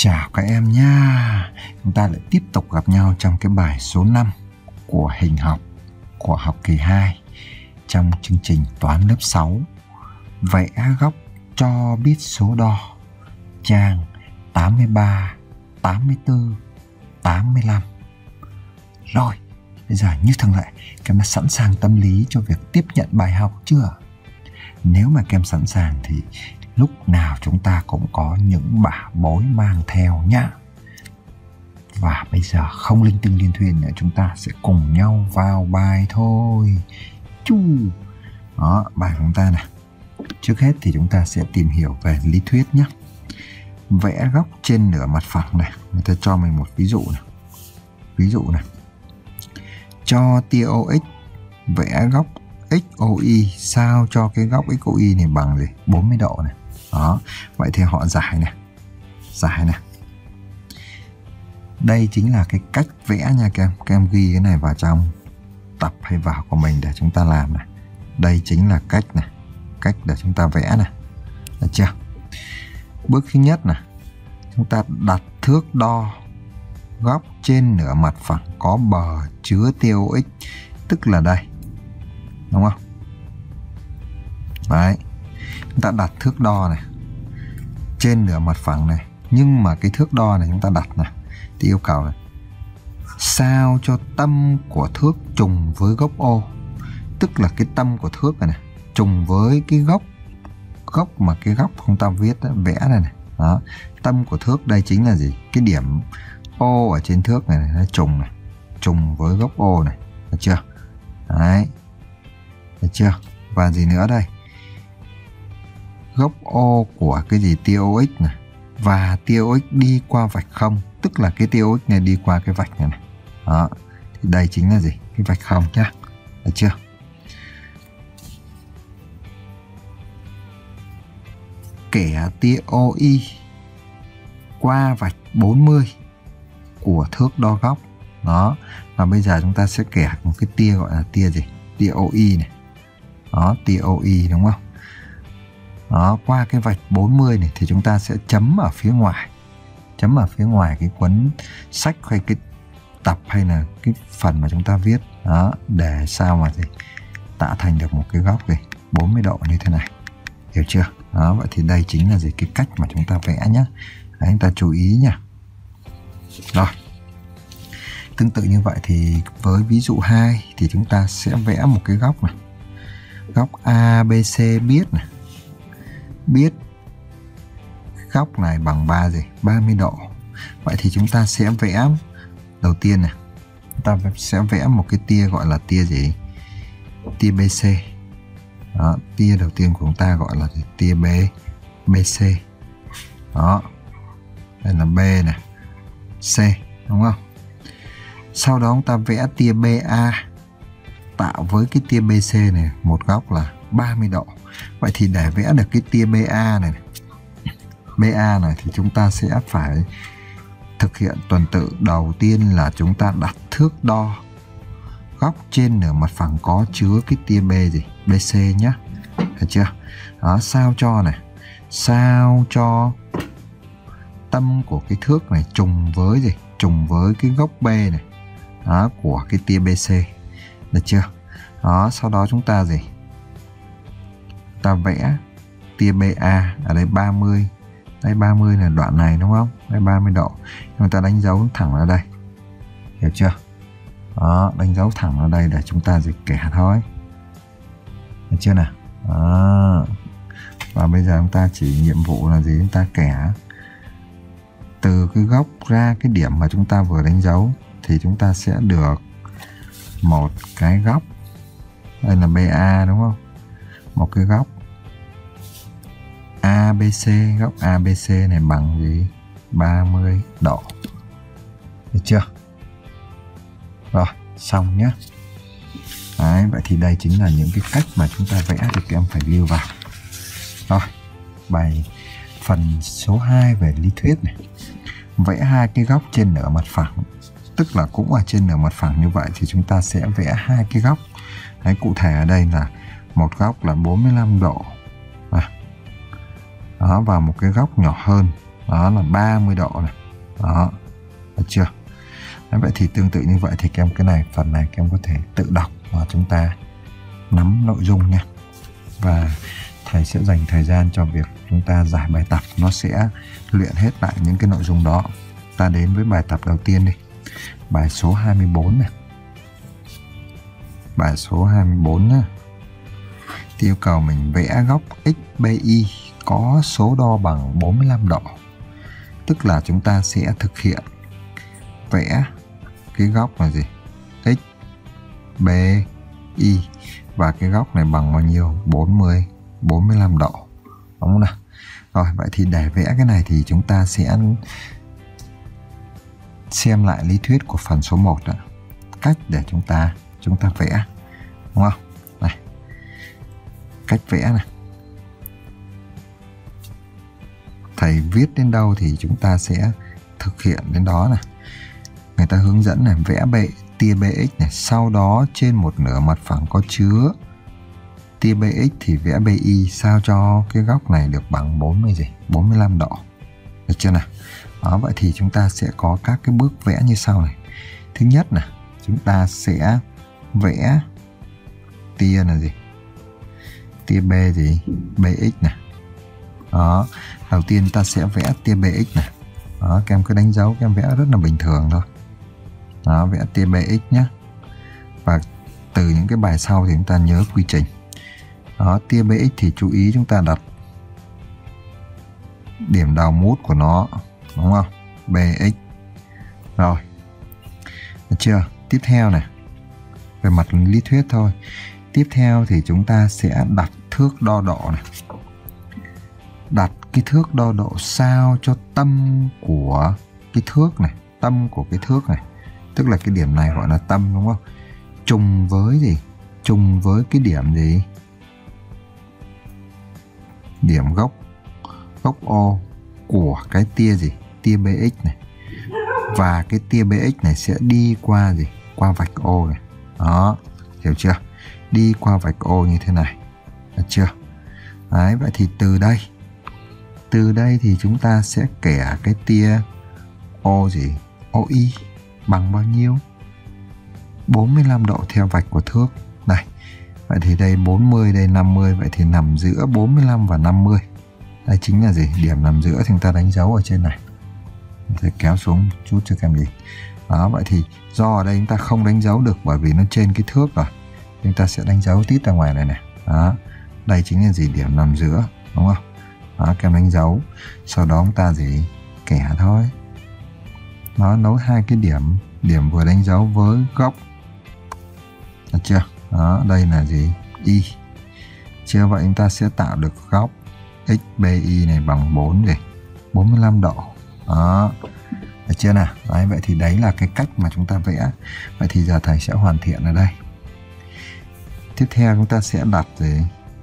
Chào các em nha. Chúng ta lại tiếp tục gặp nhau trong cái bài số 5 của hình học của học kỳ 2 trong chương trình toán lớp 6. Vẽ góc cho biết số đo. Trang 83, 84, 85. Rồi, bây giờ như thường lệ, các em đã sẵn sàng tâm lý cho việc tiếp nhận bài học chưa? Nếu mà các em sẵn sàng thì lúc nào chúng ta cũng có những bảo bối mang theo nhá. Và bây giờ không linh tinh liên thuyên nữa, chúng ta sẽ cùng nhau vào bài thôi. Chú. Đó, bài của chúng ta này. Trước hết thì chúng ta sẽ tìm hiểu về lý thuyết nhé. Vẽ góc trên nửa mặt phẳng này. Người ta cho mình một ví dụ này. Ví dụ này. Cho tia OX vẽ góc XOY sao cho cái góc XOY này bằng gì? 40 độ này. Đó, vậy thì họ giải này. Giải này. Đây chính là cái cách vẽ nha các em. Các em ghi cái này vào trong tập hay vào của mình để chúng ta làm này. Đây chính là cách này. Cách để chúng ta vẽ này. Được chưa? Bước thứ nhất này. Chúng ta đặt thước đo góc trên nửa mặt phẳng có bờ chứa tia OX. Tức là đây. Đúng không? Đấy. Chúng ta đặt thước đo này trên nửa mặt phẳng này. Nhưng mà cái thước đo này chúng ta đặt này thì yêu cầu này sao cho tâm của thước trùng với góc O. Tức là cái tâm của thước này, trùng với cái góc mà cái góc chúng ta viết đó, vẽ này này. Đó. Tâm của thước đây chính là gì? Cái điểm O ở trên thước này, nó trùng này. Trùng với góc O này. Được chưa? Đấy. Được chưa? Và gì nữa đây? Góc O của cái gì? Tia OX này. Và tia OX đi qua vạch không. Tức là cái tia OX này đi qua cái vạch này này. Đó. Thì đây chính là gì? Cái vạch không nhá. Được chưa? Kẻ tia OY qua vạch 40 của thước đo góc. Đó. Và bây giờ chúng ta sẽ kẻ một cái tia gọi là tia gì? Tia OY này. Đó, tia OY đúng không? Đó, qua cái vạch 40 này thì chúng ta sẽ chấm ở phía ngoài. Chấm ở phía ngoài cái cuốn sách hay cái tập hay là cái phần mà chúng ta viết. Đó, để sao mà gì? Tạo thành được một cái góc gì? 40 độ như thế này. Hiểu chưa? Đó, vậy thì đây chính là gì? Cái cách mà chúng ta vẽ nhé. Đấy, chúng ta chú ý nha. Rồi. Tương tự như vậy thì với ví dụ 2 thì chúng ta sẽ vẽ một cái góc này. Góc ABC biết này. Biết góc này bằng 30 độ. Vậy thì chúng ta sẽ vẽ đầu tiên này. Chúng ta sẽ vẽ một cái tia gọi là tia gì? Tia BC. Đó, tia đầu tiên của chúng ta gọi là tia BC. Đó. Đây là B này. C, đúng không? Sau đó chúng ta vẽ tia BA tạo với cái tia BC này một góc là 30 độ. Vậy thì để vẽ được cái tia BA này thì chúng ta sẽ phải thực hiện tuần tự. Đầu tiên là chúng ta đặt thước đo góc trên nửa mặt phẳng có chứa cái tia B gì? BC nhé. Được chưa? Đó, sao cho này. Sao cho tâm của cái thước này trùng với gì? Trùng với cái góc B này. Đó, của cái tia BC. Được chưa? Đó, sau đó chúng ta gì? Ta vẽ tia BA ở đây 30. Đây 30 là đoạn này đúng không? Đây 30 độ. Chúng ta đánh dấu thẳng ở đây. Hiểu chưa? Đó, đánh dấu thẳng ở đây để chúng ta dịch kẻ thôi. Được chưa nào? Đó. Và bây giờ chúng ta chỉ nhiệm vụ là gì? Chúng ta kẻ từ cái góc ra cái điểm mà chúng ta vừa đánh dấu thì chúng ta sẽ được một cái góc. Đây là BA đúng không? Một cái góc ABC. Góc ABC này bằng gì? 30 độ. Được chưa? Rồi, xong nhé. Đấy, vậy thì đây chính là những cái cách mà chúng ta vẽ thì các em phải ghi vào. Rồi, bài phần số 2 về lý thuyết này. Vẽ hai cái góc trên nửa mặt phẳng. Tức là cũng ở trên nửa mặt phẳng như vậy thì chúng ta sẽ vẽ hai cái góc. Đấy, cụ thể ở đây là một góc là 45 độ. Đó, và một cái góc nhỏ hơn đó là 30 độ này. Đó, được chưa? Đấy, vậy thì tương tự như vậy thì các em cái này, phần này các em có thể tự đọc và chúng ta nắm nội dung nha. Và thầy sẽ dành thời gian cho việc chúng ta giải bài tập, nó sẽ luyện hết lại những cái nội dung đó. Ta đến với bài tập đầu tiên đi. Bài số 24 này. Bài số 24 nhá. Thì yêu cầu mình vẽ góc XBY có số đo bằng 45 độ. Tức là chúng ta sẽ thực hiện vẽ cái góc là gì? XBY và cái góc này bằng bao nhiêu? 45 độ. Đúng không nào? Rồi, vậy thì để vẽ cái này thì chúng ta sẽ xem lại lý thuyết của phần số 1 đó. Cách để chúng ta vẽ, đúng không? Này. Cách vẽ này. Thầy viết đến đâu thì chúng ta sẽ thực hiện đến đó này. Người ta hướng dẫn này, vẽ tia BX này, sau đó trên một nửa mặt phẳng có chứa tia BX thì vẽ BY sao cho cái góc này được bằng 45 độ. Được chưa nào? Đó, vậy thì chúng ta sẽ có các cái bước vẽ như sau này. Thứ nhất là chúng ta sẽ vẽ tia là gì? Tia B gì? BX này. Đó, đầu tiên ta sẽ vẽ tia BX này. Đó, các em cứ đánh dấu, các em vẽ rất là bình thường thôi. Đó, vẽ tia BX nhé. Và từ những cái bài sau thì chúng ta nhớ quy trình. Đó, tia BX thì chú ý chúng ta đặt điểm đầu mút của nó, đúng không? BX. Rồi, được chưa? Tiếp theo này, về mặt lý thuyết thôi. Tiếp theo thì chúng ta sẽ đặt thước đo độ này. Đặt cái thước đo độ sao cho tâm của cái thước này, tâm của cái thước này, tức là cái điểm này gọi là tâm, đúng không? Trùng với gì? Trùng với cái điểm gì? Điểm gốc O của cái tia gì? Tia BX này. Và cái tia BX này sẽ đi qua gì? Qua vạch O này. Đó, hiểu chưa? Đi qua vạch O như thế này. Được chưa? Đấy, vậy thì từ đây thì chúng ta sẽ kẻ cái tia O gì? OI bằng bao nhiêu? 45 độ theo vạch của thước. Này, vậy thì đây 40, đây 50, vậy thì nằm giữa 45 và 50. Đây chính là gì? Điểm nằm giữa thì chúng ta đánh dấu ở trên này. Thầy kéo xuống một chút cho các em nhìn. Đó, vậy thì do ở đây chúng ta không đánh dấu được bởi vì nó trên cái thước rồi. Chúng ta sẽ đánh dấu tít ra ngoài này này. Đó, đây chính là gì? Điểm nằm giữa, đúng không? Đó, các em đánh dấu. Sau đó chúng ta gì? Kẻ thôi. Nó nối hai cái điểm vừa đánh dấu với góc. Được chưa? Đó, đây là gì? Y. Chưa, vậy chúng ta sẽ tạo được góc XBY này bằng 45 độ. Đó, được chưa nào? Đấy, vậy thì đấy là cái cách mà chúng ta vẽ. Vậy thì giờ thầy sẽ hoàn thiện ở đây. Tiếp theo chúng ta sẽ đặt gì?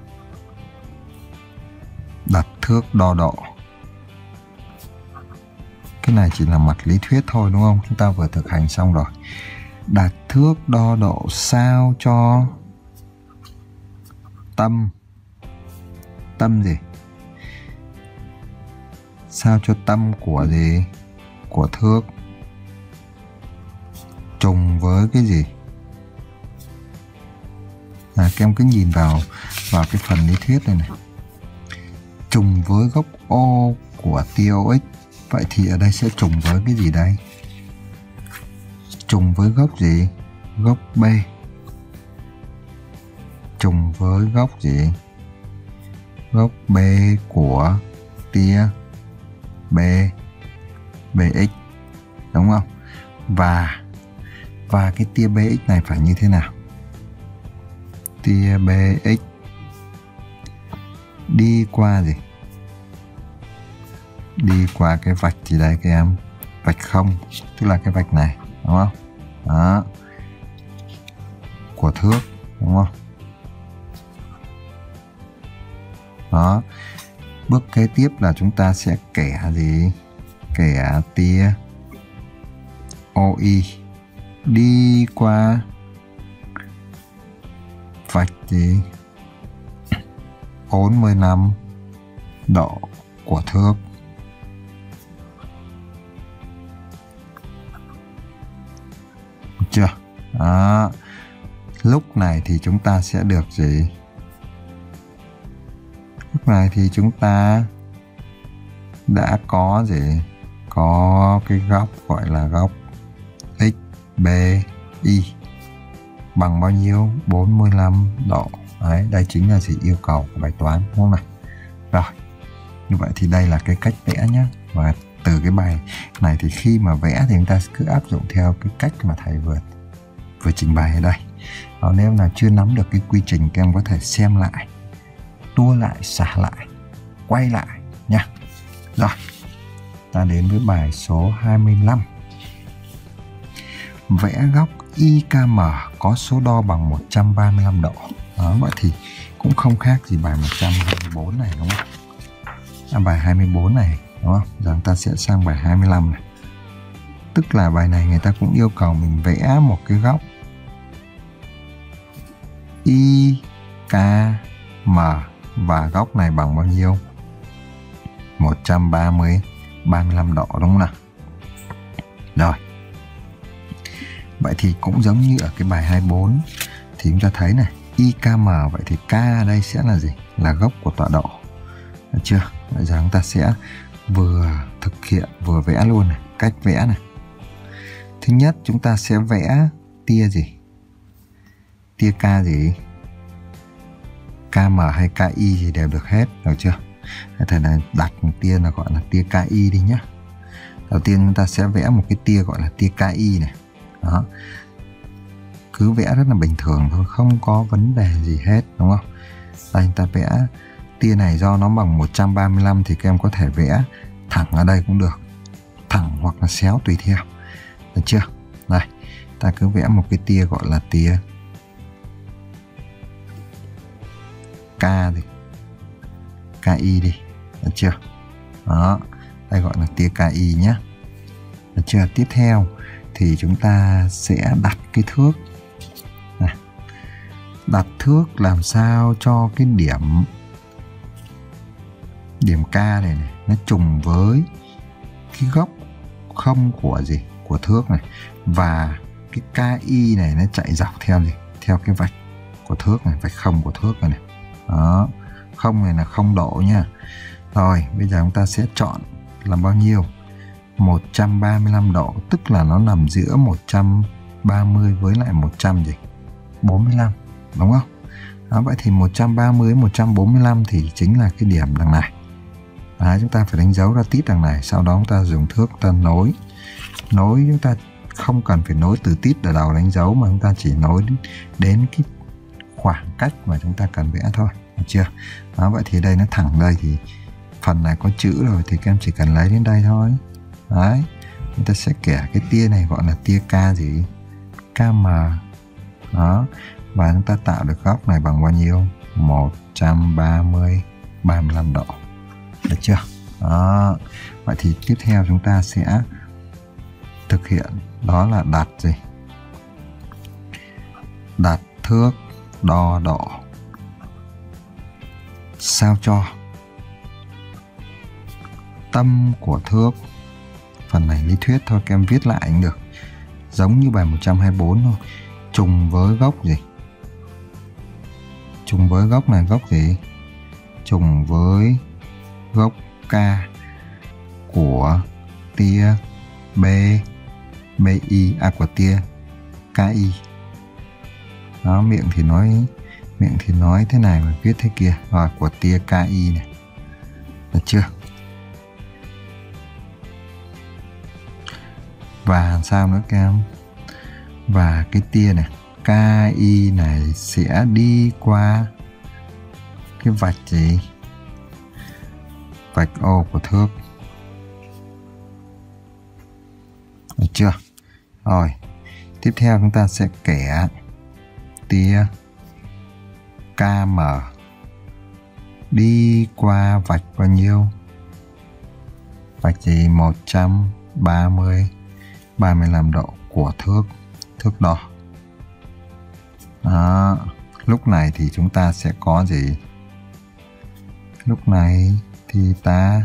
Đặt thước đo độ. Cái này chỉ là mặt lý thuyết thôi, đúng không? Chúng ta vừa thực hành xong rồi. Đặt thước đo độ sao cho tâm gì? Sao cho tâm của gì? Của thước trùng với cái gì? Các em cứ nhìn vào cái phần lý thuyết này này. Trùng với góc O của tia OX. Vậy thì ở đây sẽ trùng với cái gì đây? Trùng với góc gì? Góc B. Trùng với góc gì? Góc B của tia BX, đúng không? Và cái tia BX này phải như thế nào? Tia BX đi qua gì? Đi qua cái vạch gì đây các em? Vạch không, tức là cái vạch này, đúng không? Đó, của thước, đúng không? Đó, bước kế tiếp là chúng ta sẽ kẻ gì? Kẻ tia OI đi qua vạch gì? 45 độ của thước. chưa? Đó. Lúc này thì chúng ta sẽ được gì? Lúc này thì chúng ta đã có gì? Có cái góc gọi là góc XBY bằng bao nhiêu? 45 độ. Đấy, đây chính là gì? Yêu cầu của bài toán, đúng không nào? Rồi, như vậy thì đây là cái cách vẽ nhé. Và từ cái bài này thì khi mà vẽ thì chúng ta cứ áp dụng theo cái cách mà thầy vừa trình bày ở đây. Nếu là chưa nắm được cái quy trình, các em có thể xem lại, tua lại, xả lại, quay lại nha. Rồi, ta đến với bài số 25. Vẽ góc IKM có số đo bằng 135 độ. Đó, vậy thì cũng không khác gì bài 124 này, đúng không? Bài 24 này, đúng không? Giờ ta sẽ sang bài 25 này. Tức là bài này người ta cũng yêu cầu mình vẽ một cái góc IKM và góc này bằng bao nhiêu? 135 độ, đúng không nào? Rồi. Vậy thì cũng giống như ở cái bài 24 thì chúng ta thấy này, IKM, vậy thì K ở đây sẽ là gì? Là góc của tọa độ. Được chưa? Bây giờ chúng ta sẽ vừa thực hiện vừa vẽ luôn này, cách vẽ này. Thứ nhất chúng ta sẽ vẽ tia gì? Tia K gì? KM hay KI thì đều được hết, được chưa? Thầy này đặt một tia là gọi là tia KI đi nhé. Đầu tiên chúng ta sẽ vẽ một cái tia gọi là tia KI này. Đó. Cứ vẽ rất là bình thường thôi, không có vấn đề gì hết, đúng không? Đây chúng ta vẽ tia này do nó bằng 135 thì các em có thể vẽ thẳng ở đây cũng được, thẳng hoặc là xéo tùy theo, được chưa? Đây, ta cứ vẽ một cái tia gọi là tia K đi, KI đi, được chưa? Đó, đây gọi là tia KI nhé, được chưa? Tiếp theo thì chúng ta sẽ đặt cái thước này. Đặt thước làm sao cho cái điểm K này nó trùng với cái góc không của gì? Của thước này. Và cái KI này nó chạy dọc theo gì? Theo cái vạch của thước này, vạch không của thước này. Đó, không này là 0 độ nha. Rồi, bây giờ chúng ta sẽ chọn là bao nhiêu? 135 độ, tức là nó nằm giữa 130 với lại 145, đúng không? Đó, vậy thì 130 với 145 thì chính là cái điểm đằng này. Đấy, chúng ta phải đánh dấu ra tít đằng này, sau đó chúng ta dùng thước ta nối. Chúng ta không cần phải nối từ tít ở đầu đánh dấu mà chúng ta chỉ nối đến cái khoảng cách mà chúng ta cần vẽ thôi, được chưa? Đó, vậy thì đây nó thẳng đây thì phần này có chữ rồi thì các em chỉ cần lấy đến đây thôi. Đấy, chúng ta sẽ kẻ cái tia này gọi là tia K gì? KM. Đó, và chúng ta tạo được góc này bằng bao nhiêu? 135 độ. Được chưa? Đó, vậy thì tiếp theo chúng ta sẽ thực hiện đó là đặt gì? Đặt thước đo độ sao cho tâm của thước, phần này lý thuyết thôi, các em viết lại cũng được, giống như bài 124 thôi, trùng với góc gì? Trùng với góc này, góc gì? Trùng với góc K của tia BI, của tia KI. Đó, miệng thì nói thế này mà viết thế kia. Rồi, của tia KI này, được chưa? Và sao nữa các em? Và cái tia này KI này sẽ đi qua cái vạch gì? Vạch O của thước, được chưa? Rồi, tiếp theo chúng ta sẽ kẻ tia KM đi qua vạch bao nhiêu? Vạch gì? 135 độ của thước đo. Đó, lúc này thì chúng ta sẽ có gì? Lúc này thì ta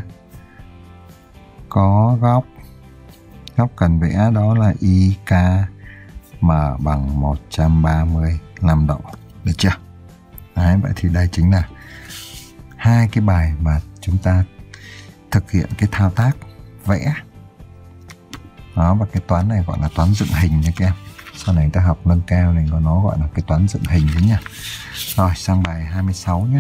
có góc cần vẽ đó là IKM M bằng 135 độ. Được chưa? Đấy, vậy thì đây chính là hai cái bài mà chúng ta thực hiện cái thao tác vẽ. Đó, và cái toán này gọi là toán dựng hình nha các em. Sau này ta học nâng cao này có nó gọi là cái toán dựng hình đấy nha. Rồi sang bài 26 nhé.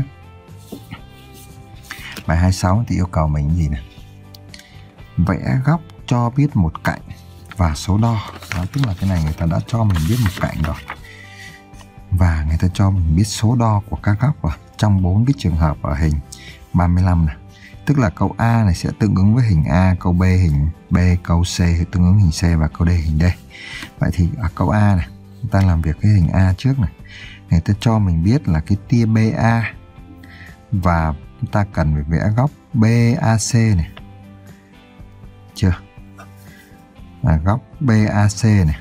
Bài 26 thì yêu cầu mình gì này? Vẽ góc cho biết một cạnh và số đo. Đó, tức là cái này người ta đã cho mình biết một cạnh rồi. Và người ta cho mình biết số đo của các góc rồi. Trong 4 cái trường hợp ở hình 35 này. Tức là câu A này sẽ tương ứng với hình A, câu B hình B, câu C tương ứng hình C và câu D hình D. Vậy thì ở câu A này, chúng ta làm việc cái hình A trước này. Người ta cho mình biết là cái tia BA và chúng ta cần phải vẽ góc BAC này. Chưa? Góc BAC này.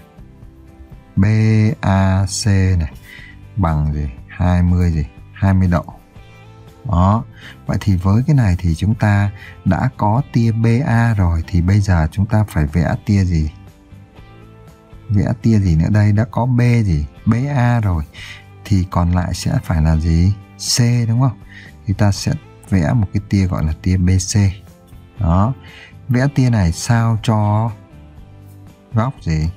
BAC này bằng gì? 20 độ. Đó. Vậy thì với cái này thì chúng ta đã có tia BA rồi thì bây giờ chúng ta phải vẽ tia gì? Vẽ tia gì nữa đây? Đã có B gì? BA rồi. Thì còn lại sẽ phải là gì? C đúng không? Thì ta sẽ vẽ một cái tia gọi là tia BC. Đó. Vẽ tia này sao cho góc gì?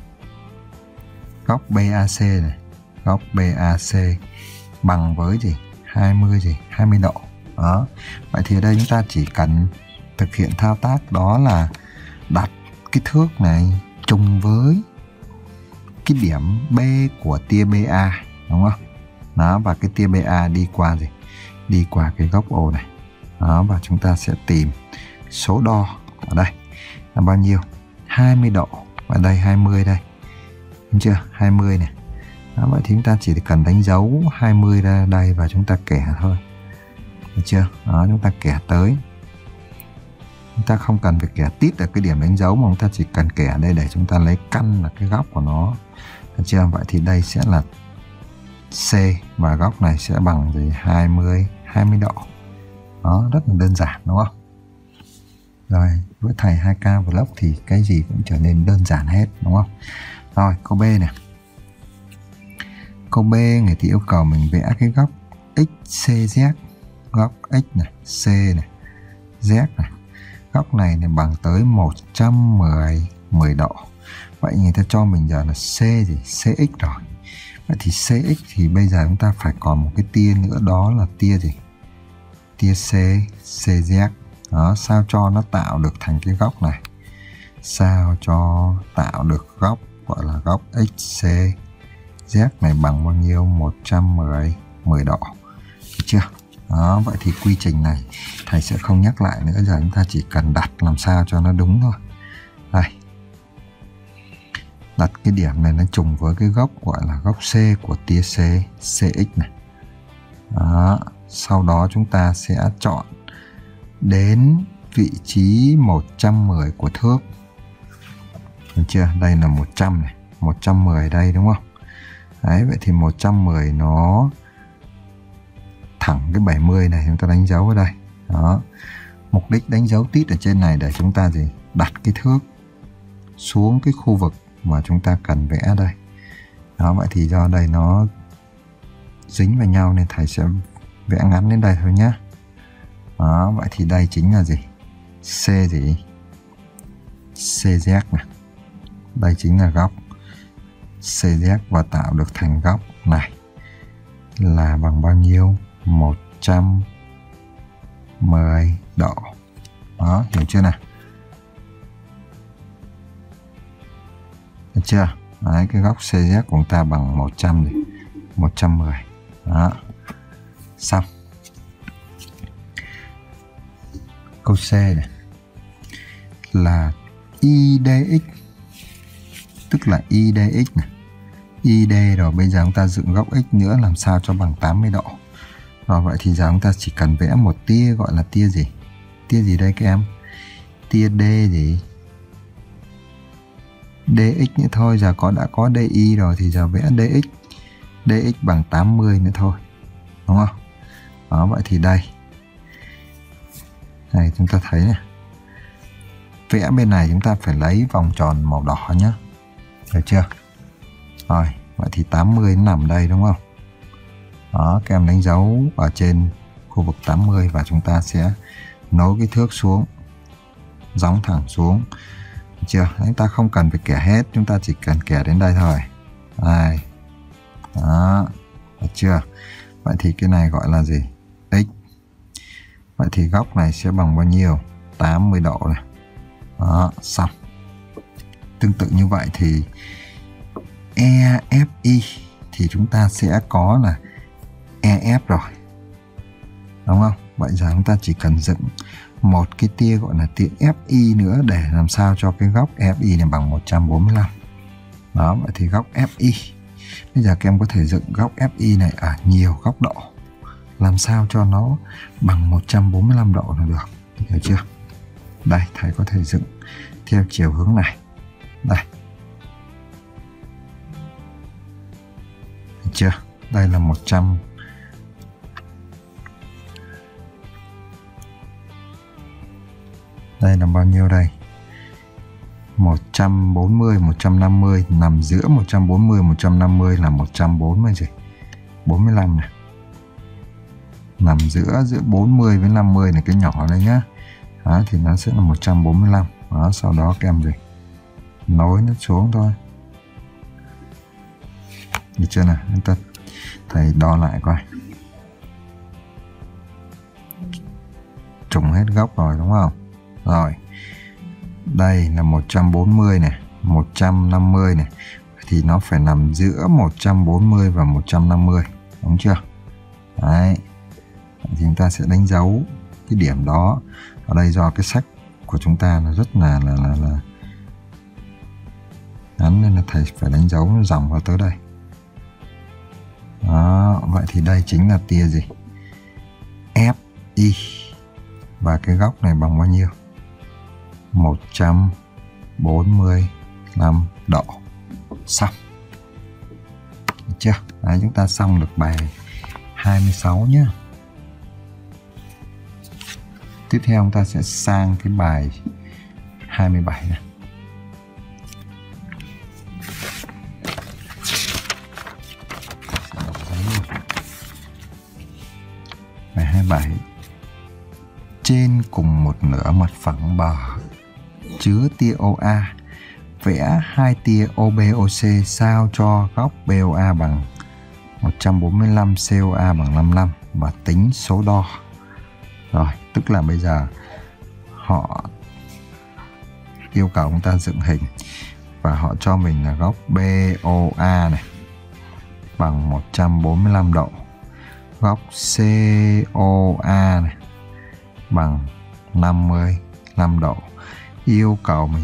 Góc BAC này. Góc BAC bằng với gì? 20 độ. Đó. Vậy thì ở đây chúng ta chỉ cần thực hiện thao tác đó là đặt cái thước này trùng với cái điểm B của tia BA, đúng không? Đó, và cái tia BA đi qua gì? Đi qua cái góc O này. Đó, và chúng ta sẽ tìm số đo ở đây là bao nhiêu? 20 độ. Ở đây 20 đây. Đúng chưa? 20 này. Đó, vậy thì chúng ta chỉ cần đánh dấu 20 ra đây và chúng ta kẻ thôi. Được chưa? Đó, chúng ta kẻ tới. Chúng ta không cần phải kẻ tít ở cái điểm đánh dấu mà chúng ta chỉ cần kẻ đây để chúng ta lấy căn là cái góc của nó. Được chưa? Vậy thì đây sẽ là C và góc này sẽ bằng gì? 20 độ. Đó, rất là đơn giản đúng không? Rồi, với thầy 2K Vlog thì cái gì cũng trở nên đơn giản hết đúng không? Rồi, câu B này. Câu B người thì yêu cầu mình vẽ cái góc XCZ. Góc X này, C này, Z này. Góc này bằng tới 110 độ. Vậy người ta cho mình giờ là C gì? CX rồi. Vậy thì CX thì bây giờ chúng ta phải còn một cái tia nữa, đó là tia gì? Tia C, CZ. Đó, sao cho nó tạo được thành cái góc này? Sao cho tạo được góc gọi là góc XCZ này bằng bao nhiêu? 110 độ. Được chưa? Đó, vậy thì quy trình này thầy sẽ không nhắc lại nữa, giờ chúng ta chỉ cần đặt làm sao cho nó đúng thôi. Đây. Đặt cái điểm này nó trùng với cái góc gọi là góc C của tia C, CX này. Đó, sau đó chúng ta sẽ chọn đến vị trí 110 của thước. Được chưa? Đây là 100 này, 110 đây đúng không? Đấy, vậy thì 110 nó thẳng cái 70 này chúng ta đánh dấu ở đây. Đó. Mục đích đánh dấu tít ở trên này để chúng ta gì? Đặt cái thước xuống cái khu vực mà chúng ta cần vẽ đây. Đó, vậy thì do đây nó dính vào nhau nên thầy sẽ vẽ ngắn đến đây thôi nhé. Đó, vậy thì đây chính là gì? C gì? CZ này. Đây chính là góc CZ và tạo được thành góc này là bằng bao nhiêu? 110 độ. Đó, hiểu chưa nào? Được chưa? Đấy, cái góc CZ của chúng ta bằng 100 này, 110. Đó. Xong. Câu C này là IDX, tức là IDX này. ID rồi, bây giờ chúng ta dựng góc X nữa làm sao cho bằng 80 độ. Rồi, vậy thì giờ chúng ta chỉ cần vẽ một tia gọi là tia gì? Tia gì đây các em? Tia D gì? DX nữa thôi, giờ đã có DI rồi thì giờ vẽ DX. DX bằng 80 nữa thôi. Đúng không? Đó, vậy thì đây. Này chúng ta thấy này. Vẽ bên này chúng ta phải lấy vòng tròn màu đỏ nhé. Được chưa? Rồi, vậy thì 80 nó nằm đây đúng không? Đó, các em đánh dấu ở trên khu vực 80 và chúng ta sẽ nối cái thước xuống, gióng thẳng xuống. Được chưa? Chúng ta không cần phải kẻ hết, chúng ta chỉ cần kẻ đến đây thôi. Đây. Đó, được chưa? Vậy thì cái này gọi là gì? X. Vậy thì góc này sẽ bằng bao nhiêu? 80 độ này. Đó, xong. Tương tự như vậy thì EFI thì chúng ta sẽ có là EF rồi. Đúng không? Vậy giờ chúng ta chỉ cần dựng một cái tia gọi là tia FI nữa để làm sao cho cái góc FI này bằng 145. Đó, vậy thì góc FI. Bây giờ các em có thể dựng góc FI này ở nhiều góc độ. Làm sao cho nó bằng 145 độ là được. Hiểu chưa? Đây, thầy có thể dựng theo chiều hướng này. Đây. Được chưa? Đây là 100. Đây là bao nhiêu đây? 140, 150, nằm giữa 140, 150 là 140 gì? 45 này. Nằm giữa 40 với 50 này, cái nhỏ đây nhá. Đó, thì nó sẽ là 145. Đó, sau đó các em gì? Nối nó xuống thôi. Được chưa nào? Chúng ta thầy đo lại coi. Trùng hết góc rồi đúng không? Rồi. Đây là 140 này, 150 này. Thì nó phải nằm giữa 140 và 150. Đúng chưa? Đấy. Thì chúng ta sẽ đánh dấu cái điểm đó. Ở đây do cái sách của chúng ta nó rất là ngắn nên là thầy phải đánh dấu dòng vào tới đây. Đó, vậy thì đây chính là tia gì? FI. Và cái góc này bằng bao nhiêu? 145 độ. Xong. Được chưa? Đấy, chúng ta xong được bài 26 nhé. Tiếp theo chúng ta sẽ sang cái bài 27 này. Bài 27. Trên cùng một nửa mặt phẳng bờ chứa tia OA, vẽ hai tia OB-OC sao cho góc BOA bằng 145, COA bằng 55 và tính số đo. Rồi, tức là bây giờ họ yêu cầu chúng ta dựng hình và họ cho mình là góc BOA này bằng 145 độ, góc COA này bằng 55 độ. Yêu cầu mình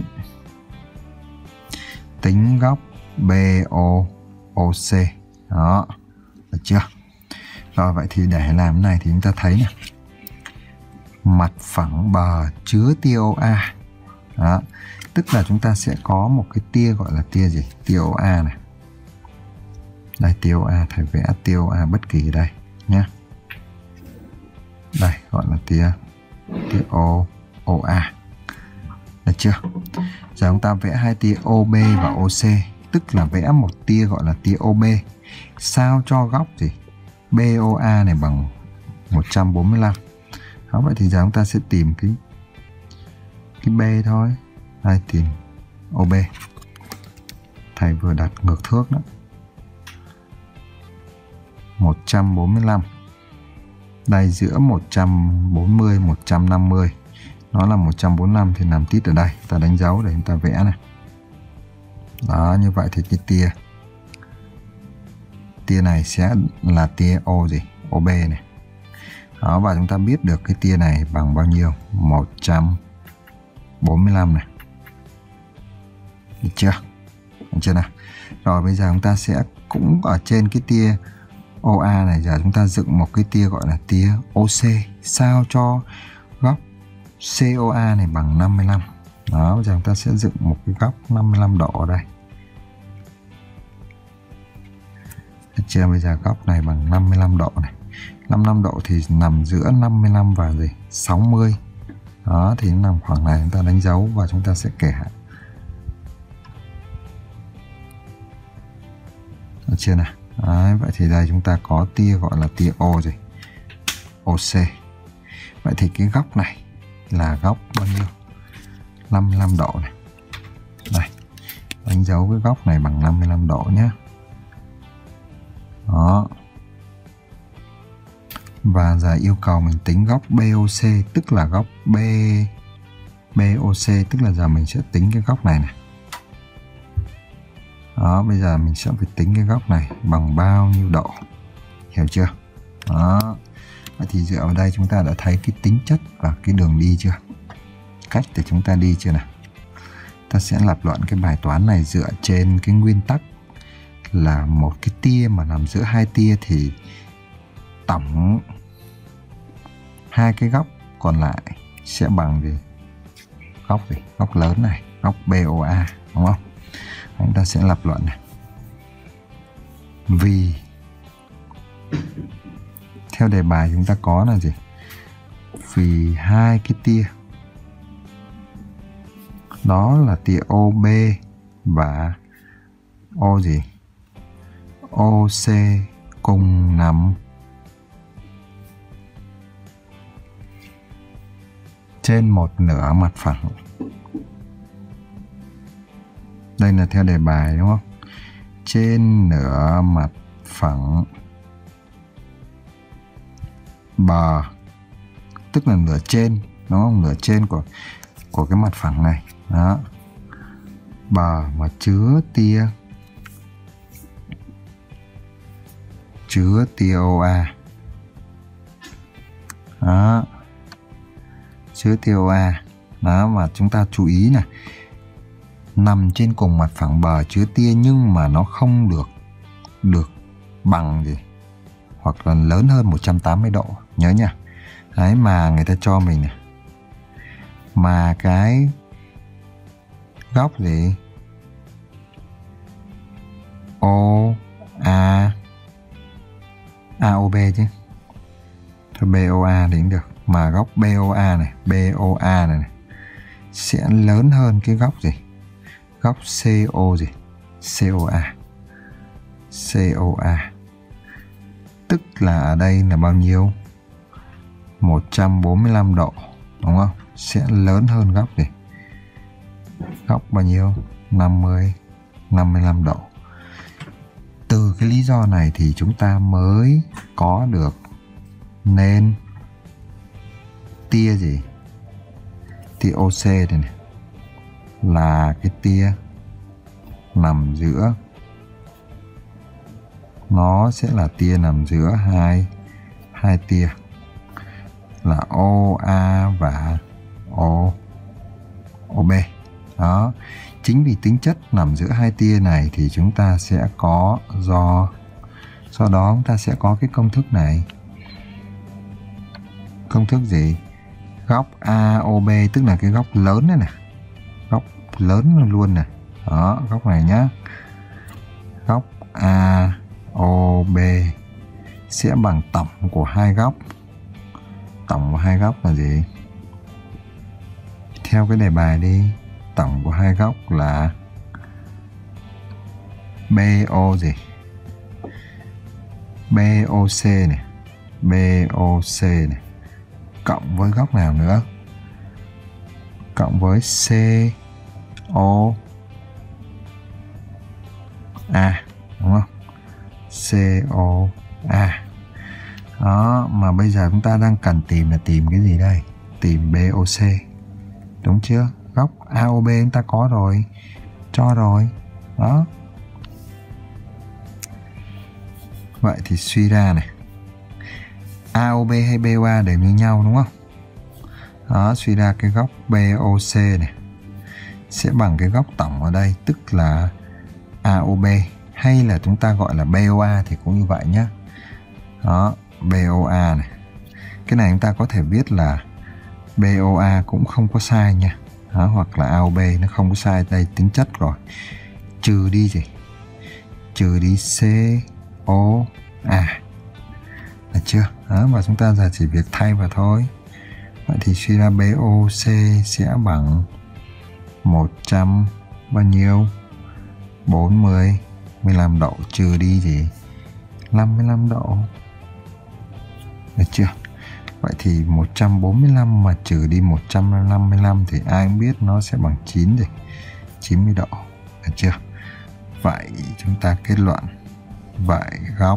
tính góc BOC. Đó, được chưa? Rồi, vậy thì để làm cái này thì chúng ta thấy nè, mặt phẳng bờ chứa tia OA. Đó, tức là chúng ta sẽ có một cái tia gọi là tia gì? Tia OA này. Đây, tia OA, thầy vẽ tia OA bất kỳ ở đây nhé. Đây, gọi là tia OA. Được chưa? Giờ chúng ta vẽ hai tia OB và OC, tức là vẽ một tia gọi là tia OB sao cho góc gì? BOA này bằng 145. Đó, vậy thì giờ chúng ta sẽ tìm cái B thôi. Đây, tìm OB. Thầy vừa đặt ngược thước đó. 145. Đây, giữa 140, 150. Nó là 145 thì nằm tít ở đây. Ta đánh dấu để chúng ta vẽ này. Đó, như vậy thì cái tia này sẽ là tia O gì? OB này. Đó, và chúng ta biết được cái tia này bằng bao nhiêu? 145 này. Được chưa? Được chưa nào? Rồi bây giờ chúng ta sẽ cũng ở trên cái tia OA này, giờ chúng ta dựng một cái tia gọi là tia OC sao cho góc COA này bằng 55. Đó, bây giờ chúng ta sẽ dựng một cái góc 55 độ ở đây. Được chưa? Bây giờ góc này bằng 55 độ này. 55 độ thì nằm giữa 55 và gì? 60. Đó, thì nó nằm khoảng này, chúng ta đánh dấu và chúng ta sẽ kẻ. Được chưa nào? Đấy, vậy thì đây chúng ta có tia gọi là tia O rồi, OC. Vậy thì cái góc này là góc bao nhiêu? 55 độ này. Đây, đánh dấu cái góc này bằng 55 độ nhé. Đó. Và giờ yêu cầu mình tính góc BOC, tức là góc BOC, tức là giờ mình sẽ tính cái góc này này. Đó, bây giờ mình sẽ phải tính cái góc này bằng bao nhiêu độ. Hiểu chưa? Đó. Vậy thì dựa vào đây chúng ta đã thấy cái tính chất và cái đường đi chưa? Cách để chúng ta đi chưa nào? Ta sẽ lập luận cái bài toán này dựa trên cái nguyên tắc là một cái tia mà nằm giữa hai tia thì tổng hai cái góc còn lại sẽ bằng gì? Góc gì? Góc lớn này, góc BOA, đúng không? Chúng ta sẽ lập luận này. Vì theo đề bài chúng ta có là gì? Vì hai cái tia đó là tia OB và O gì? OC cùng nằm trên một nửa mặt phẳng. Đây là theo đề bài đúng không? Trên nửa mặt phẳng bờ, tức là nửa trên, đúng không? Nửa trên của cái mặt phẳng này. Đó. Bờ mà chứa tia OA. Đó. Chứa tia OA. Đó, mà chúng ta chú ý này. Nằm trên cùng mặt phẳng bờ chứa tia nhưng mà nó không được bằng gì hoặc là lớn hơn 180 độ, nhớ nha. Đấy, mà người ta cho mình này, mà cái góc gì AOB chứ, thôi BOA thì cũng được, mà góc BOA này này sẽ lớn hơn cái góc gì, góc CO gì, COA, tức là ở đây là bao nhiêu? 145 độ, đúng không? Sẽ lớn hơn góc gì? Góc bao nhiêu? 55 độ. Từ cái lý do này thì chúng ta mới có được nên tia gì? Tia OC này, này là cái tia nằm giữa, nó sẽ là tia nằm giữa hai tia là OA và OB. Đó, chính vì tính chất nằm giữa hai tia này thì chúng ta sẽ có do đó chúng ta sẽ có cái công thức này. Công thức gì? Góc AOB tức là cái góc lớn này này, góc lớn luôn này. Đó, góc này nhá. Góc AOB sẽ bằng tổng của hai góc. Tổng của hai góc là gì? Theo cái đề bài đi, tổng của hai góc là BO gì? BOC này, BOC này cộng với góc nào nữa? Cộng với COA, đúng không? COA. Đó, mà bây giờ chúng ta đang cần tìm là tìm cái gì đây? Tìm BOC. Đúng chưa? Góc AOB chúng ta có rồi, cho rồi. Đó. Vậy thì suy ra này, AOB hay BOA đều như nhau đúng không? Đó, suy ra cái góc BOC này sẽ bằng cái góc tổng ở đây, tức là AOB, hay là chúng ta gọi là BOA thì cũng như vậy nhé. Đó, BOA này. Cái này chúng ta có thể viết là BOA cũng không có sai nha. Đó, hoặc là AOB nó không có sai, đây tính chất rồi. Trừ đi gì? Trừ đi COA. Được chưa? Đó, và chúng ta giờ chỉ việc thay vào thôi. Vậy thì suy ra BOC sẽ bằng 100 bao nhiêu? 40 15 độ trừ đi gì? 55 độ. Được chưa? Vậy thì 145 mà trừ đi 155 thì ai cũng biết nó sẽ bằng 9 gì? 90 độ. Được chưa? Vậy chúng ta kết luận vậy góc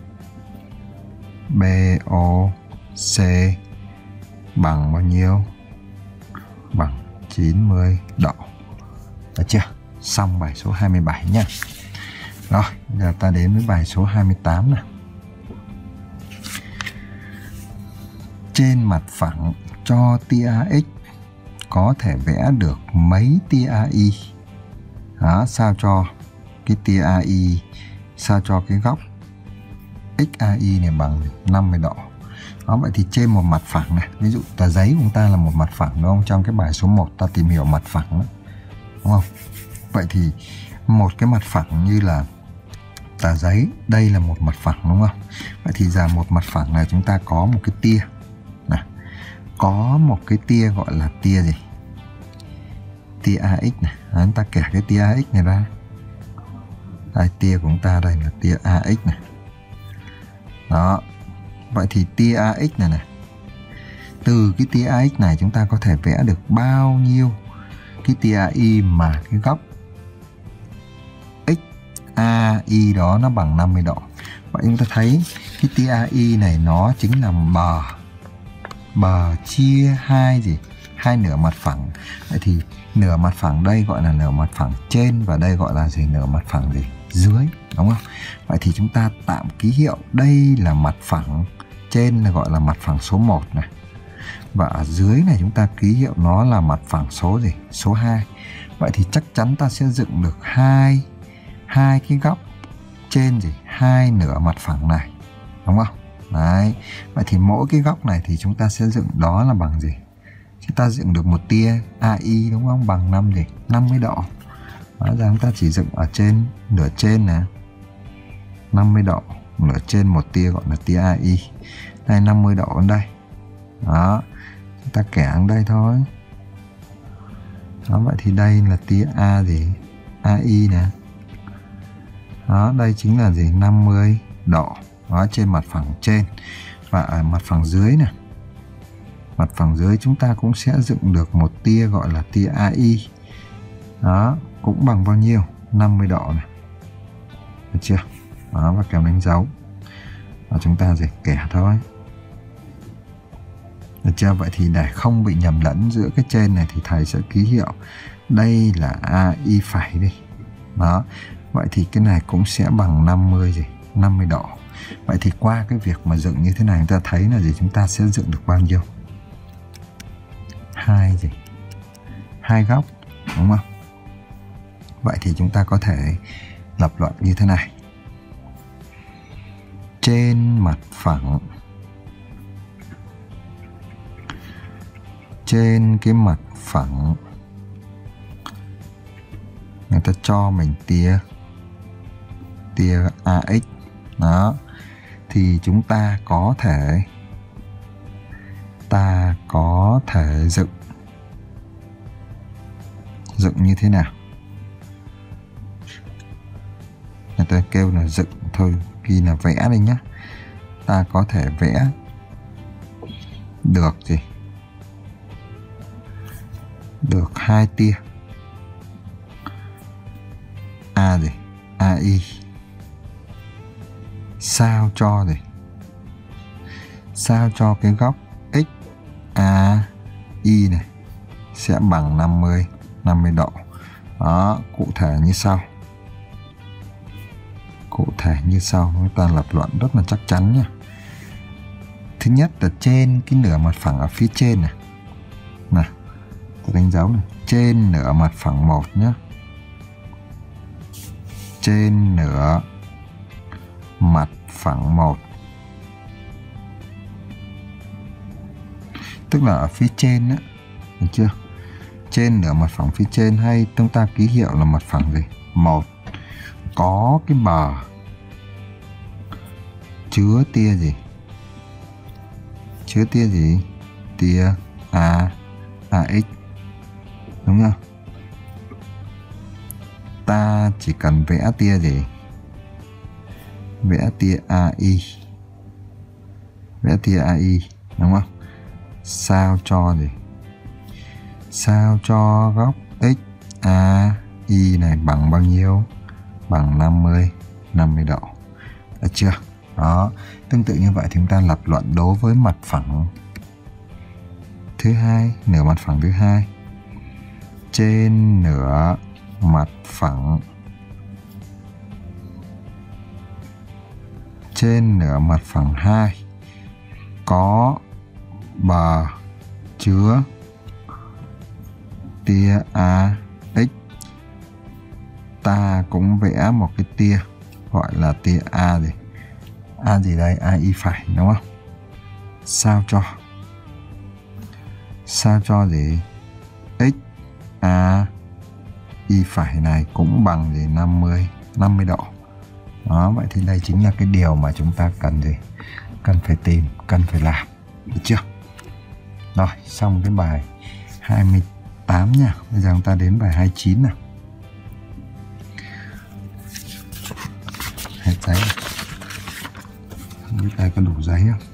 BOC bằng bao nhiêu? Bằng 90 độ. Được chưa? Xong bài số 27 nhé. Rồi, giờ ta đến với bài số 28 nào. Trên mặt phẳng cho tia AX có thể vẽ được mấy tia AI? Đó, sao cho cái tia AI, sao cho cái góc XAI này bằng 50 độ. Đó, vậy thì trên một mặt phẳng này, ví dụ tờ giấy của chúng ta là một mặt phẳng đúng không? Trong cái bài số 1 ta tìm hiểu mặt phẳng đó, đúng không? Vậy thì một cái mặt phẳng như là tờ giấy, đây là một mặt phẳng đúng không? Vậy thì giờ một mặt phẳng này chúng ta có một cái tia này, có một cái tia gọi là tia gì? Tia AX này. Đó, chúng ta kẻ cái tia AX này ra. Đây, tia của chúng ta đây là tia AX này. Đó. Vậy thì tia AX này, từ cái tia AX này chúng ta có thể vẽ được bao nhiêu cái tia AI mà cái góc XAI đó nó bằng 50 độ. Vậy chúng ta thấy cái tia AI này nó chính là bờ chia hai gì? Hai nửa mặt phẳng. Vậy thì nửa mặt phẳng đây gọi là nửa mặt phẳng trên và đây gọi là gì? Nửa mặt phẳng gì? Dưới, đúng không? Vậy thì chúng ta tạm ký hiệu đây là mặt phẳng, trên là gọi là mặt phẳng số 1 này. Và ở dưới này chúng ta ký hiệu nó là mặt phẳng số gì? Số 2. Vậy thì chắc chắn ta sẽ dựng được hai cái góc trên gì? Hai nửa mặt phẳng này, đúng không? Đấy. Vậy thì mỗi cái góc này thì chúng ta sẽ dựng đó là bằng gì? Chúng ta dựng được một tia AI đúng không? Bằng 50 độ. Hóa ra chúng ta chỉ dựng ở trên, nửa trên nè, 50 độ, nửa trên một tia gọi là tia AI. Đây 50 độ ở đây. Đó, chúng ta kẻ ở đây thôi. Đó, vậy thì đây là tia A gì? AI nè. Đó, đây chính là gì? 50 độ. Đó, trên mặt phẳng trên. Và ở mặt phẳng dưới nè. Mặt phẳng dưới chúng ta cũng sẽ dựng được một tia gọi là tia AI. Đó, cũng bằng bao nhiêu? 50 độ này. Được chưa? Đó, và kèm đánh dấu. Và chúng ta gì? Kẻ thôi. Được chưa? Vậy thì để không bị nhầm lẫn giữa cái trên này thì thầy sẽ ký hiệu đây là AI phẩy đi. Đó. Vậy thì cái này cũng sẽ bằng 50 độ. Vậy thì qua cái việc mà dựng như thế này chúng ta thấy là gì? Chúng ta sẽ dựng được bao nhiêu? Hai góc, đúng không? Vậy thì chúng ta có thể lập luận như thế này. Trên mặt phẳng, trên cái mặt phẳng người ta cho mình tia AX. Đó. Thì chúng ta có thể dựng như thế nào? Người ta kêu là dựng thôi, ghi là vẽ đây nhé. Ta có thể vẽ được gì? Được hai tia AI. Sao cho gì? Sao cho cái góc XAI này sẽ bằng 50 độ. Đó, cụ thể như sau. Chúng ta lập luận rất là chắc chắn nhé. Thứ nhất là trên cái nửa mặt phẳng ở phía trên này. Này, tôi đánh dấu này. Trên nửa mặt phẳng 1 nhé. Trên nửa mặt phẳng 1. Tức là ở phía trên đó. Được chưa? Trên nửa mặt phẳng phía trên, hay chúng ta ký hiệu là mặt phẳng gì? 1. Có cái bờ chứa tia gì? Tia AX. Đúng không? Ta chỉ cần vẽ tia gì? vẽ tia AI. Vẽ tia AI đúng không? Sao cho gì? Sao cho góc XAY này bằng bao nhiêu? Bằng 50 độ. Được chưa? Đó, tương tự như vậy thì chúng ta lập luận đối với mặt phẳng thứ hai, nửa mặt phẳng thứ hai. Trên nửa mặt phẳng mặt phẳng 2 có bờ chứa tia AX. Ta cũng vẽ một cái tia gọi là tia A gì? A gì đây? AI phải đúng không? Sao cho gì? XAY phải này cũng bằng gì? 50 độ. Đó, vậy thì đây chính là cái điều mà chúng ta cần gì? Cần phải tìm, cần phải làm. Được chưa? Rồi, xong cái bài 28 nha. Bây giờ chúng ta đến bài 29 nào. Hết giấy. Không biết đây có đủ giấy không?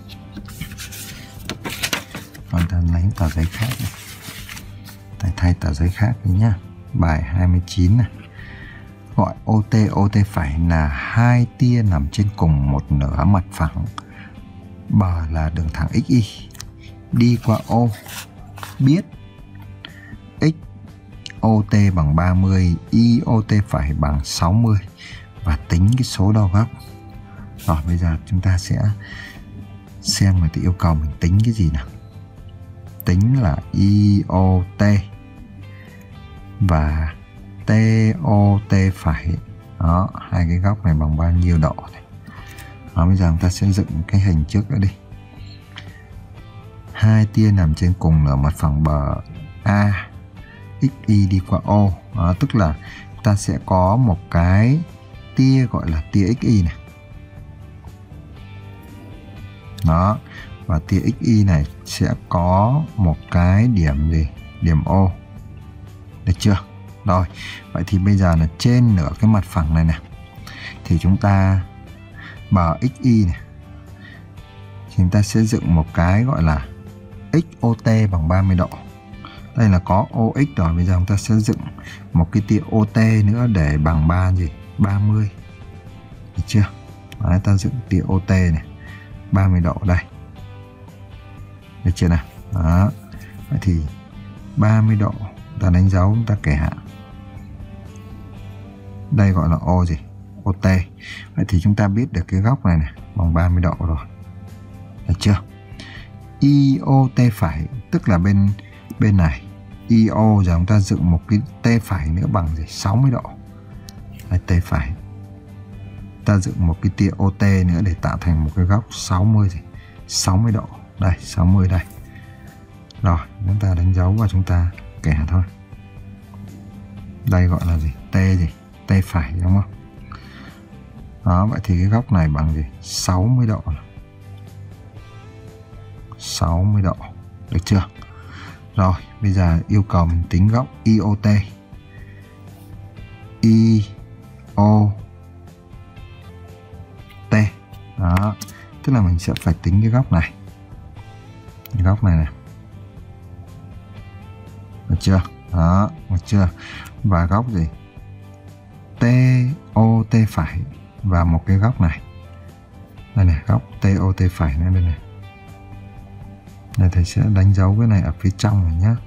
Còn ta lấy tờ giấy khác này. Thay tờ giấy khác đi nhá. Bài 29 này. Gọi OT phải là hai tia nằm trên cùng một nửa mặt phẳng. Bờ là đường thẳng XY đi qua O. Biết XOT bằng 30, IOT phải bằng 60 và tính cái số đo góc. Rồi bây giờ chúng ta sẽ xem người ta yêu cầu mình tính cái gì nào. Tính là IOT và TOT phải. Đó, hai cái góc này bằng bao nhiêu độ này. Đó, bây giờ chúng ta sẽ dựng cái hình trước nữa đi. Hai tia nằm trên cùng nửa mặt phẳng bờ A, XY đi qua O. Đó, tức là ta sẽ có một cái tia gọi là tia XY này. Đó, và tia XY này sẽ có một cái điểm gì? Điểm O. Được chưa? Rồi, vậy thì bây giờ là trên nửa cái mặt phẳng này nè, thì chúng ta bờ XY này, thì chúng ta sẽ dựng một cái gọi là XOT bằng 30 độ. Đây là có OX rồi, bây giờ chúng ta sẽ dựng một cái tia OT nữa để bằng 30. Được chưa? Đấy, ta dựng tia OT này 30 độ đây. Được chưa nào? Đó. Vậy thì 30 độ ta đánh dấu, chúng ta kẻ hạn. Đây gọi là O gì? OT. Vậy thì chúng ta biết được cái góc này bằng 30 độ rồi. Được chưa? IOT phải, tức là bên này. IO giờ chúng ta dựng một cái T phải nữa bằng gì? 60 độ. Đây, T phải. Ta dựng một cái tia OT nữa để tạo thành một cái góc 60 độ. Đây, 60 đây. Rồi, chúng ta đánh dấu và chúng ta kẻ thôi. Đây gọi là gì? T gì? T phải đúng không? Đó, vậy thì cái góc này bằng gì? 60 độ. 60 độ. Được chưa? Rồi, bây giờ yêu cầu mình tính góc IOT. IOT. Đó, tức là mình sẽ phải tính cái góc này. Cái góc này này. Được chưa? Đó, được chưa? Và góc gì? TOT phải và một cái góc này. Đây này, góc TOT phải nữa đây này. Đây thầy sẽ đánh dấu cái này ở phía trong này nhé.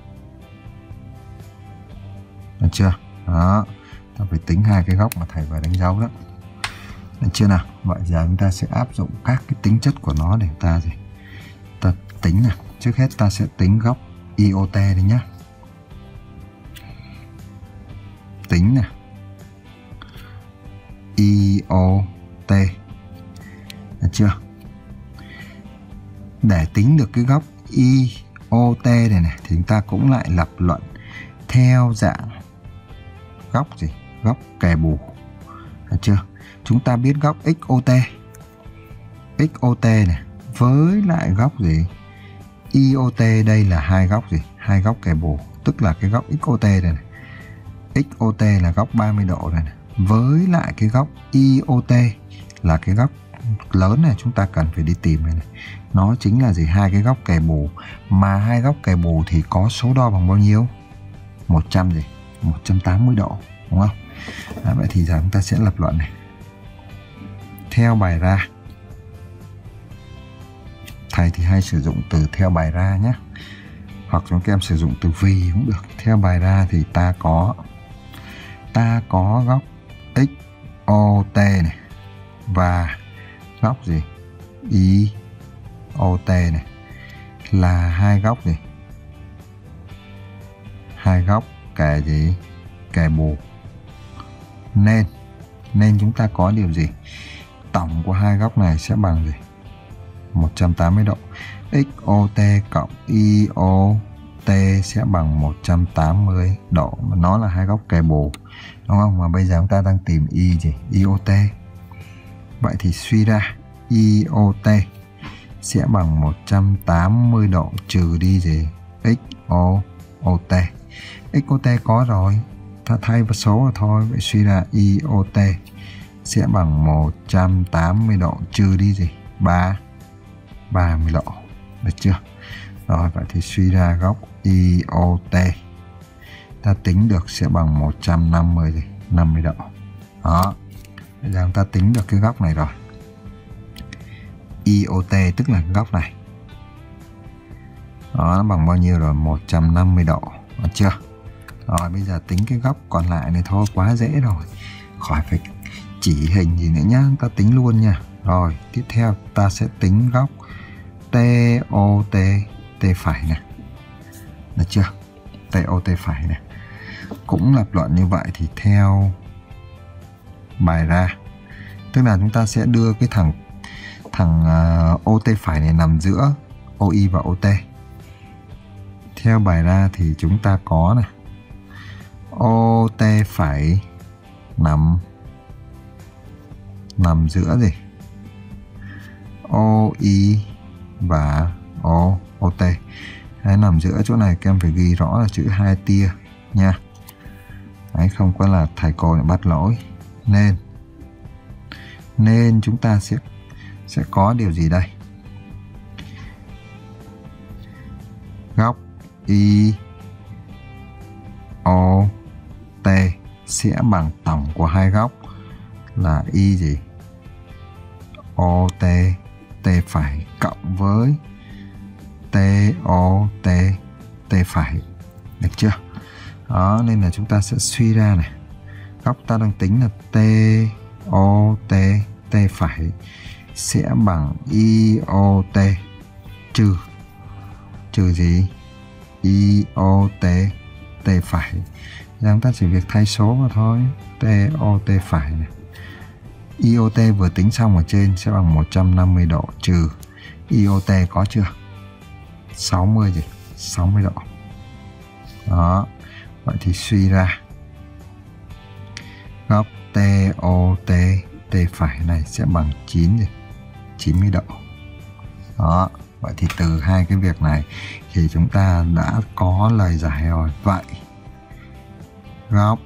Được chưa? Đó, ta phải tính hai cái góc mà thầy vừa đánh dấu đó. Được chưa nào? Vậy giờ chúng ta sẽ áp dụng các cái tính chất của nó để ta gì? Ta tính nào. Trước hết ta sẽ tính góc IOT đi nhé. Tính nè. IOT. Được chưa? Để tính được cái góc IOT này thì chúng ta cũng lại lập luận theo dạng góc gì? Góc kề bù. Được chưa? Chúng ta biết góc XOT. XOT này với lại góc gì? IOT đây là hai góc gì? Hai góc kề bù, tức là cái góc XOT này. XOT là góc 30 độ này, với lại cái góc IOT là cái góc lớn này chúng ta cần phải đi tìm này. Nó chính là gì? Hai cái góc kề bù. Mà hai góc kề bù thì có số đo bằng bao nhiêu? 180 độ, đúng không? Vậy thì giờ chúng ta sẽ lập luận này. Theo bài ra, thầy thì hay sử dụng từ theo bài ra nhé, hoặc chúng các em sử dụng từ vì cũng được. Theo bài ra thì ta có góc XOT này và góc gì? IOT này là hai góc gì? Hai góc kề gì? Kề bù. Nên chúng ta có điều gì? Tổng của hai góc này sẽ bằng gì? 180 độ. XOT cộng IOT sẽ bằng 180 độ. Nó là hai góc kề bù, đúng không? Mà bây giờ chúng ta đang tìm IOT. Vậy thì suy ra IOT sẽ bằng 180 độ trừ đi gì? XOT. XOT có rồi, ta thay vào số rồi thôi. Vậy suy ra IOT sẽ bằng 180 độ trừ đi gì? 30 độ. Được chưa? Rồi, vậy thì suy ra góc IOT ta tính được sẽ bằng 150 độ. Đó. Bây giờ chúng ta tính được cái góc này rồi. IOT tức là cái góc này. Đó, nó bằng bao nhiêu rồi? 150 độ. Được chưa? Rồi, bây giờ tính cái góc còn lại này thôi, quá dễ rồi. Khỏi phải chỉ hình gì nữa nhá, ta tính luôn nha. Rồi, tiếp theo ta sẽ tính góc TOT, T phải này. Được chưa? TOT phải này. Cũng lập luận như vậy thì theo bài ra, tức là chúng ta sẽ đưa cái thằng OT phải này nằm giữa OI và OT. Theo bài ra thì chúng ta có này, OT phải nằm giữa gì? OI và OT. Đấy, nằm giữa chỗ này các em phải ghi rõ là chữ hai tia nha. Đấy, không có là thầy cô lại bắt lỗi. Nên chúng ta sẽ có điều gì đây? Góc IOT sẽ bằng tổng của hai góc là Y gì? OT T phải cộng với TOT T phải. Được chưa? Đó, nên là chúng ta sẽ suy ra này, góc ta đang tính là TOT T phải sẽ bằng IOT trừ gì? IOT T phải. Giờ chúng ta chỉ việc thay số mà thôi. TOT phải này. IOT vừa tính xong ở trên sẽ bằng 150 độ trừ IOT có chưa? 60 độ. Đó. Vậy thì suy ra góc TOT T phải này sẽ bằng 90 độ. Đó. Vậy thì từ hai cái việc này thì chúng ta đã có lời giải rồi. Vậy góc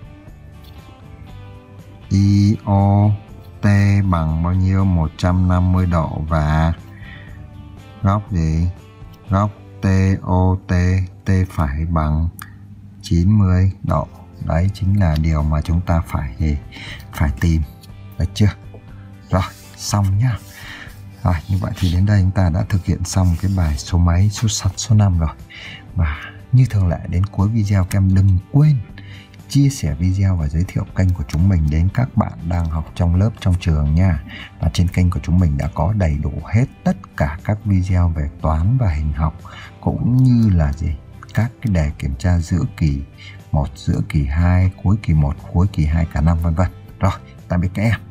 IOT bằng bao nhiêu? 150 độ và góc gì? Góc TOT T phải bằng 90 độ. Đấy chính là điều mà chúng ta phải tìm. Được chưa? Rồi, xong nhá. Rồi, như vậy thì đến đây chúng ta đã thực hiện xong cái bài số mấy, số 5 rồi. Và như thường lệ đến cuối video các em đừng quên chia sẻ video và giới thiệu kênh của chúng mình đến các bạn đang học trong lớp, trong trường nha. Và trên kênh của chúng mình đã có đầy đủ hết tất cả các video về toán và hình học, cũng như là các cái đề kiểm tra giữa kỳ 1, giữa kỳ 2, cuối kỳ 1, cuối kỳ 2, cả năm vân vân. Rồi, tạm biệt các em.